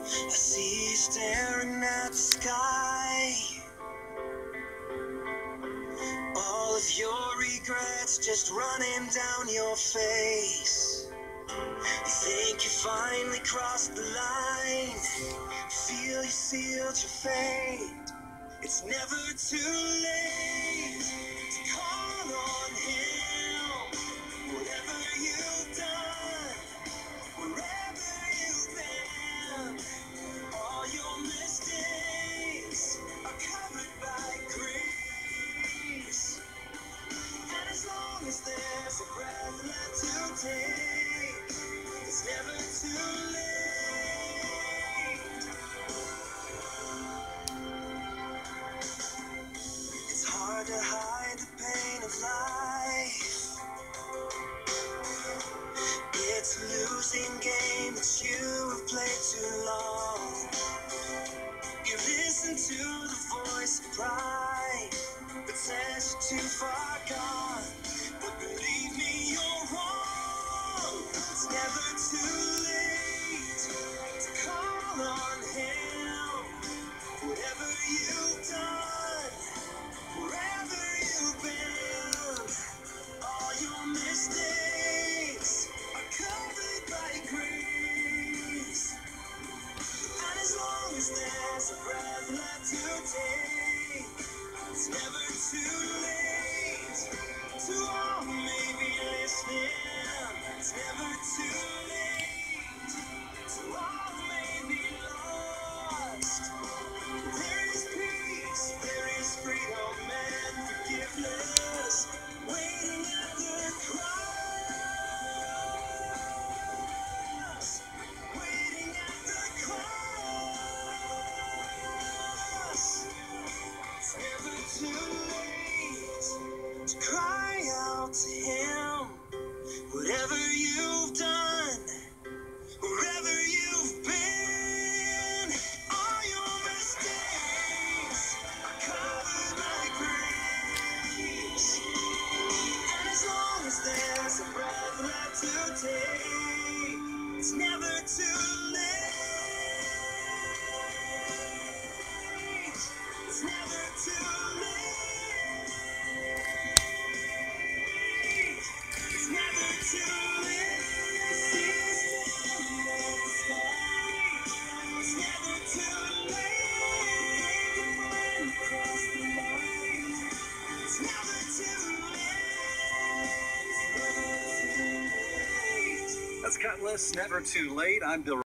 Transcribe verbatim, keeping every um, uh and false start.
I see you staring at the sky. All of your regrets just running down your face. You think you finally crossed the line. Feel you sealed your fate. It's never too late to call on him. Whatever you've done, wherever you've been, all your mistakes are covered by grace. And as long as there's a breath left to take, it's never too late. It's hard to hide the pain of life. It's a losing game that you have played too long. You listen to the voice of pride that says you're too far gone. But believe me, you're wrong. It's never too late to call on him. Whatever you've done, wherever you've been, all your mistakes are covered by grace. And as long as there's a breath left to take, it's never too late. To all who may be listening, it's never too late. To all who may be lost, there is peace, there is freedom and forgiveness waiting at the cross. Waiting at the cross. It's never too late to cry out to him. Whatever you've done, wherever you've been, all your mistakes are covered by grace. And as long as there's a breath left to take, it's never too late. It's never too late. It's never too late. It's never too late. When you cross the line, it's never too late. It's never too late. That's Cutlass, Never Too Late. I'm Bill.